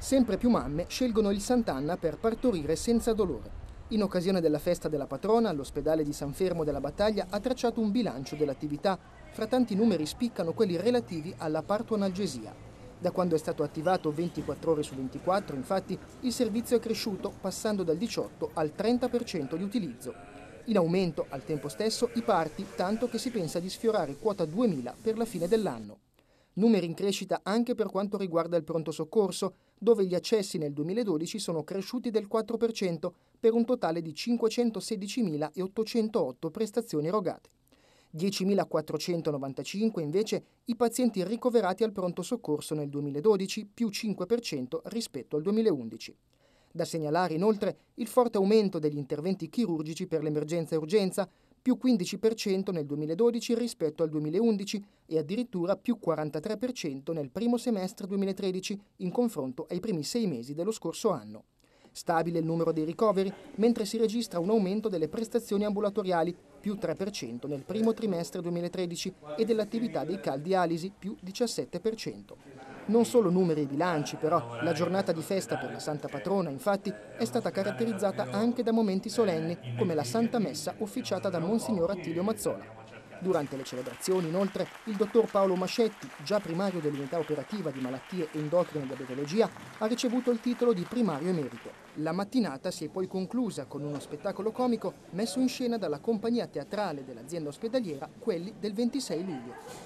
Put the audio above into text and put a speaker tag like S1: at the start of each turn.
S1: Sempre più mamme scelgono il Sant'Anna per partorire senza dolore. In occasione della festa della patrona, l'ospedale di San Fermo della Battaglia ha tracciato un bilancio dell'attività. Fra tanti numeri spiccano quelli relativi alla partoanalgesia. Da quando è stato attivato 24 ore su 24, infatti, il servizio è cresciuto, passando dal 18 al 30% di utilizzo. In aumento, al tempo stesso, i parti, tanto che si pensa di sfiorare quota 2000 per la fine dell'anno. Numeri in crescita anche per quanto riguarda il pronto soccorso, dove gli accessi nel 2012 sono cresciuti del 4% per un totale di 516.808 prestazioni erogate. 10.495 invece i pazienti ricoverati al pronto soccorso nel 2012, più 5% rispetto al 2011. Da segnalare inoltre il forte aumento degli interventi chirurgici per l'emergenza e urgenza, più 15% nel 2012 rispetto al 2011 e addirittura più 43% nel primo semestre 2013 in confronto ai primi 6 mesi dello scorso anno. Stabile il numero dei ricoveri, mentre si registra un aumento delle prestazioni ambulatoriali, più 3% nel primo trimestre 2013 e dell'attività dei CAL dialisi, più 17%. Non solo numeri e bilanci, però, la giornata di festa per la Santa Patrona, infatti, è stata caratterizzata anche da momenti solenni, come la Santa Messa officiata da Monsignor Attilio Mazzola. Durante le celebrazioni, inoltre, il dottor Paolo Mascetti, già primario dell'unità operativa di malattie endocrine e diabetologia, ha ricevuto il titolo di primario emerito. La mattinata si è poi conclusa con uno spettacolo comico messo in scena dalla compagnia teatrale dell'azienda ospedaliera, Quelli del 26 luglio.